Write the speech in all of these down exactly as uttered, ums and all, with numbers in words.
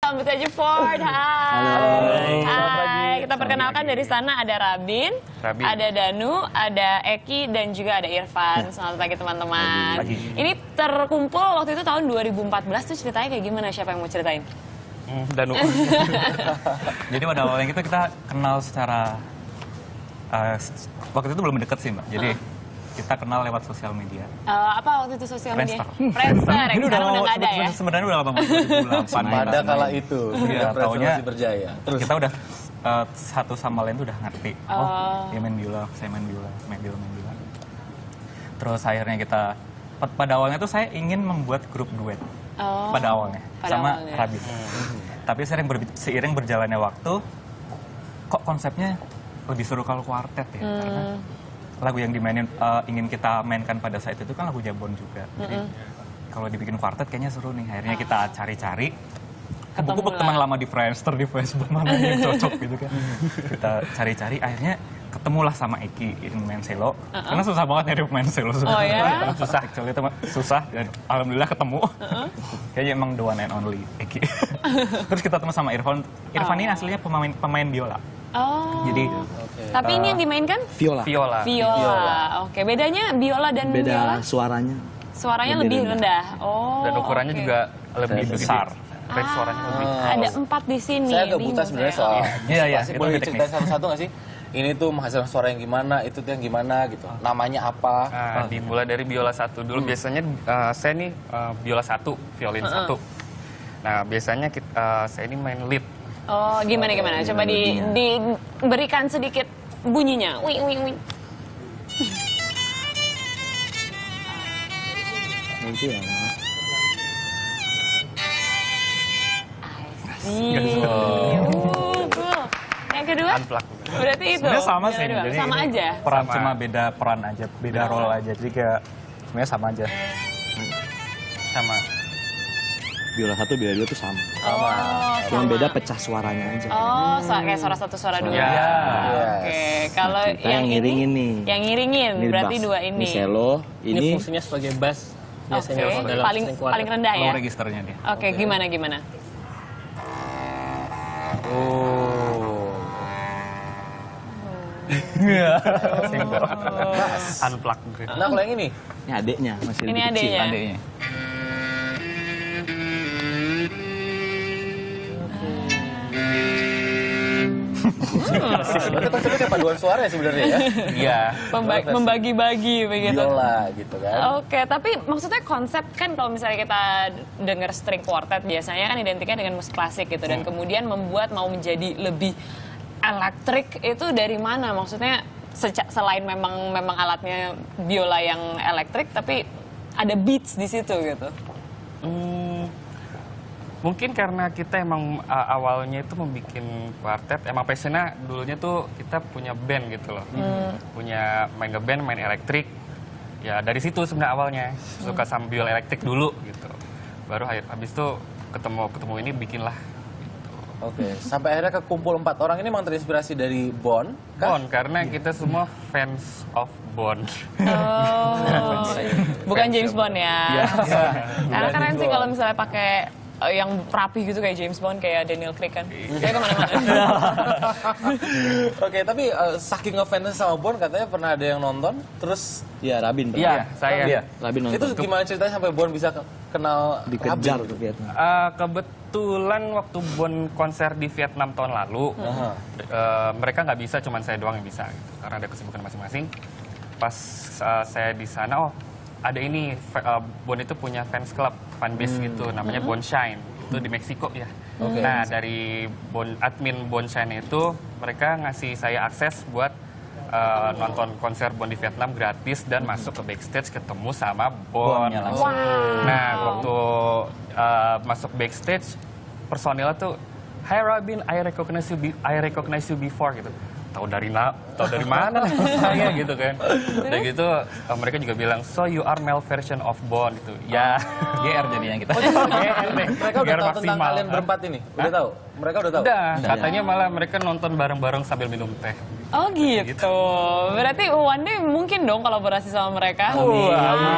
sambut aja Ford. Hai. Hai. Kita perkenalkan dari sana ada Rabin, Rabin, ada Danu, ada Eki, dan juga ada Irfan. Selamat pagi teman-teman. Ini terkumpul waktu itu tahun dua ribu empat belas tuh ceritanya kayak gimana? Siapa yang mau ceritain? Hmm, Danu. Jadi pada awalnya kita kita kenal secara uh, waktu itu belum deket sih Mbak. Jadi uh. kita kenal lewat sosial media. Uh, apa waktu itu sosial media? Friendster. Friendster. Ini udah udah nggak ada ya? Sebenarnya udah lama banget. dua ribu delapan. Pada kala itu. Iya, taunya berjaya. Terus kita udah uh, satu sama lain tuh udah ngerti. Oh, oh dia main biola, saya main biola, main biola, main biola. Terus akhirnya kita pada awalnya tuh saya ingin membuat grup duet. Oh, pada awalnya pada sama awalnya. Rabin. Hmm. Tapi seiring, ber, seiring berjalannya waktu, kok konsepnya lebih seru kalau kuartet ya. Hmm. Karena lagu yang dimainin uh, ingin kita mainkan pada saat itu kan lagu Jabon juga. Jadi mm -hmm. kalau dibikin kuartet kayaknya seru nih. Akhirnya oh. kita cari-cari. Buku teman lama di Friendster, di Facebook mana yang cocok gitu kan. Kita cari-cari, akhirnya ketemulah sama Eki yang main cello. Uh -uh. Karena susah banget nyari pemain cello. Oh ya? Susah, actually itu susah. Dan alhamdulillah ketemu. Uh -uh. Kayaknya emang the one and only Eki. Terus kita ketemu sama Irfan. Irfan oh. ini aslinya pemain, pemain biola. Oh. Jadi, okay. Tapi uh, ini yang dimainkan? Viola. Viola. Viola. Viola. Oke, bedanya biola dan Beda viola? suaranya. Suaranya lebih, lebih rendah. rendah. Oh. Dan ukurannya okay. juga lebih besar. Ah, suaranya lebih. Ada empat di sini. Saya agak buta sebenarnya soal. Iya, iya. Boleh diceritain satu-satu nggak sih? Ini tuh menghasilkan suara yang gimana, itu tuh yang gimana gitu. Namanya apa? Nah, dimulai dari biola satu dulu. Hmm. Biasanya uh, saya nih uh, biola satu, violin uh -uh. satu. Nah, biasanya kita, uh, saya ini main lead. Oh, gimana gimana? Coba di, diberikan sedikit bunyinya. Wing wing wing. Itu ya. Uh, cool. Yang kedua? Unplug. Berarti itu. Sebenarnya sama sih. Jadi sama aja. Peran sama. Cuma beda peran aja, beda oh. role aja. Jadi kayak sebenarnya sama aja. Sama. Biola satu, biola dua tuh sama. Oh, yang sama. beda pecah suaranya aja. Oh, so, kayak suara satu, suara dua. Ya. Oke, okay. Kalau nah, yang, yang ngiringin ini, nih. Yang ngiringin, ini berarti bass. dua ini. Ini cello, ini, ini fungsinya sebagai bass. Biasanya okay. dalam paling paling rendah ya. Low registernya dia. Oke, okay, okay. gimana gimana? Oh. Iya. Unplug. Nah, kalau yang ini? Ini adeknya, masih ini lebih kecil. Adeknya. Adeknya. Berarti konsepnya kayak paduan suara ya sebenarnya ya? Iya. Membagi-bagi begitu. Viola gitu kan. Oke, tapi maksudnya konsep kan kalau misalnya kita dengar string quartet biasanya kan identiknya dengan musik klasik gitu. Dan hmm. kemudian membuat mau menjadi lebih elektrik itu dari mana? Maksudnya selain memang memang alatnya biola yang elektrik, tapi ada beats di situ gitu. Hmm, mungkin karena kita emang uh, awalnya itu membuat kuartet, emang passionnya dulunya tuh kita punya band gitu loh. Hmm. Punya main nge-band, main elektrik. Ya dari situ sebenarnya awalnya. Suka hmm. sama biola elektrik dulu gitu. Baru habis itu ketemu ketemu ini bikinlah. Oke, okay. Sampai akhirnya kekumpul empat orang ini memang terinspirasi dari Bon? Bon, karena kita semua fans of Bon. Oh, bukan James Bond ya. Ya. Karena keren sih kalau misalnya pakai uh, yang rapi gitu kayak James Bond, kayak Daniel Craig kan. Dia kemana-mana. Oke, okay, tapi uh, saking ngefansnya sama Bon, katanya pernah ada yang nonton, terus... Iya, Rabin. Iya, saya. Iya. Rabin nonton. Itu gimana ceritanya sampai Bon bisa kenal dikejar Rabin? ke Vietnam? Uh, kebetulan waktu Bon konser di Vietnam tahun lalu, uh -huh. uh, mereka nggak bisa, cuman saya doang yang bisa, gitu, karena ada kesibukan masing-masing. Pas uh, saya di sana, oh ada ini, uh, Bon itu punya fans club, fanbase hmm. gitu, namanya Bon Shine. Itu di Meksiko ya. Okay. Nah dari bon, admin Bon Shine itu, mereka ngasih saya akses buat Uh, nonton konser Bon di Vietnam gratis dan hmm. masuk ke backstage ketemu sama Bon. Wow. Nah waktu uh, masuk backstage personilnya tuh, "Hi Robin, I recognize you, be I recognize you before" gitu. Tahu dari na tahu dari mana nih saya gitu kan. Udah gitu uh, mereka juga bilang, so you are male version of Bon gitu. Ya, G R jadinya kita. Oh, mereka udah Biar tahu tentang maksimal. kalian berempat ini? Udah tahu? Mereka udah tahu? Udah, katanya malah mereka nonton bareng-bareng sambil minum teh. Oh gitu. Berarti one day mungkin dong kolaborasi sama mereka. Amin.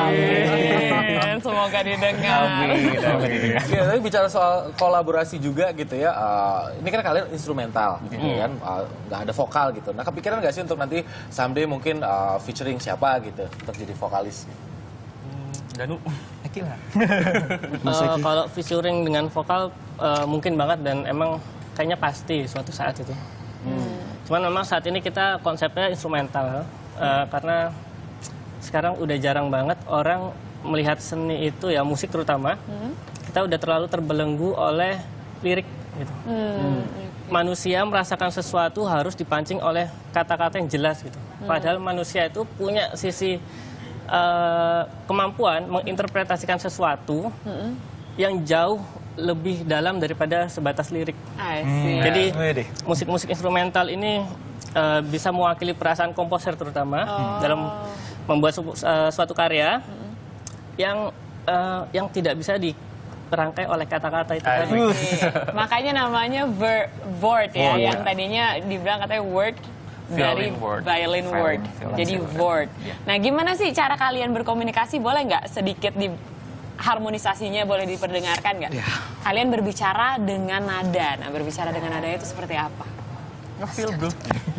Amin. Semoga didengar. Iya, tapi bicara soal kolaborasi juga gitu ya. uh, ini kan kalian instrumental gitu kan, uh, nggak ada vokal gitu. Nah, kepikiran nggak sih untuk nanti someday mungkin uh, featuring siapa gitu untuk jadi vokalis? Danu, Akila. Eh, kalau featuring dengan vokal eh, mungkin banget dan emang kayaknya pasti suatu saat itu. Cuman memang saat ini kita konsepnya instrumental eh, karena sekarang udah jarang banget orang melihat seni itu ya musik terutama kita udah terlalu terbelenggu oleh lirik gitu. Manusia merasakan sesuatu harus dipancing oleh kata-kata yang jelas gitu. Padahal manusia itu punya sisi uh, kemampuan menginterpretasikan sesuatu yang jauh lebih dalam daripada sebatas lirik. I see. Jadi musik-musik instrumental ini uh, bisa mewakili perasaan komposer terutama dalam membuat su uh, suatu karya yang uh, yang tidak bisa dirangkai oleh kata-kata itu tadi. Iya. Makanya namanya ver word ya, Word, yang ya. tadinya dibilang katanya word dari Violin word. violin word, Violin, jadi violin. word. Nah, gimana sih cara kalian berkomunikasi? Boleh nggak sedikit di harmonisasinya boleh diperdengarkan nggak? Ya. Kalian berbicara dengan nada. Nah, berbicara dengan nada itu seperti apa? Nge-feel good.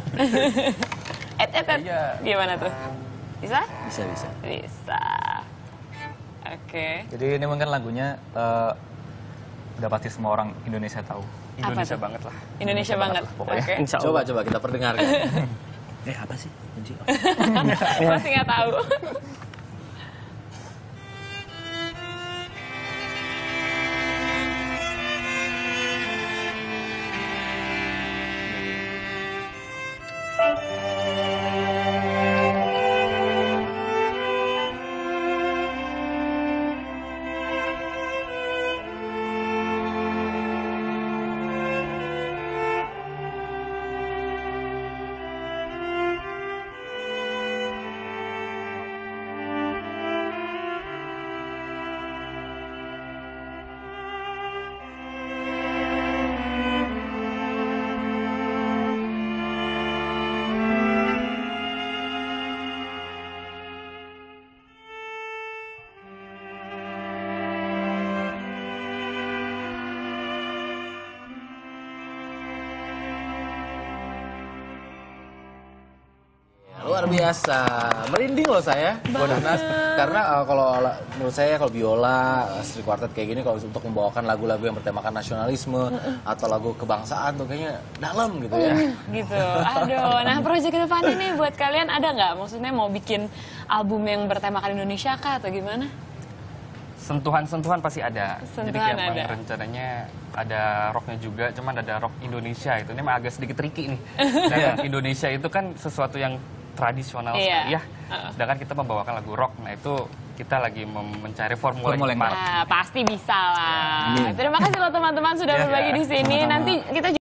Et, et, et. Iya. Gimana tuh? Bisa? Bisa, bisa. Bisa. Oke. Jadi ini mungkin lagunya eh, udah pasti semua orang Indonesia tahu. Indonesia tuh? banget lah. Indonesia banget. lah pokoknya. Oke. Insya Coba Allah. coba kita perdengarkan. Eh, apa sih? Kunci. Masih nggak tahu. Luar biasa, merinding loh saya, Bonanas. Karena uh, kalau la- menurut saya kalau biola, uh, string quartet kayak gini kalau untuk membawakan lagu-lagu yang bertemakan nasionalisme atau lagu kebangsaan tuh kayaknya dalam gitu ya. Gitu. Aduh, nah proyek kedepannya nih buat kalian ada nggak? Maksudnya mau bikin album yang bertemakan Indonesia kah atau gimana? Sentuhan-sentuhan pasti ada. Jadi Sentuhan kayak ada. emang rencananya ada rocknya juga, cuman ada rock Indonesia itu. Ini emang agak sedikit tricky nih. Dan Indonesia itu kan sesuatu yang tradisional Iya. sekali ya. Sedangkan kita membawakan lagu rock, nah itu kita lagi mem- mencari formula, Formula yang gimana. Nah, pasti bisa lah. Terima kasih loh teman-teman sudah berbagi di sini. Nanti kita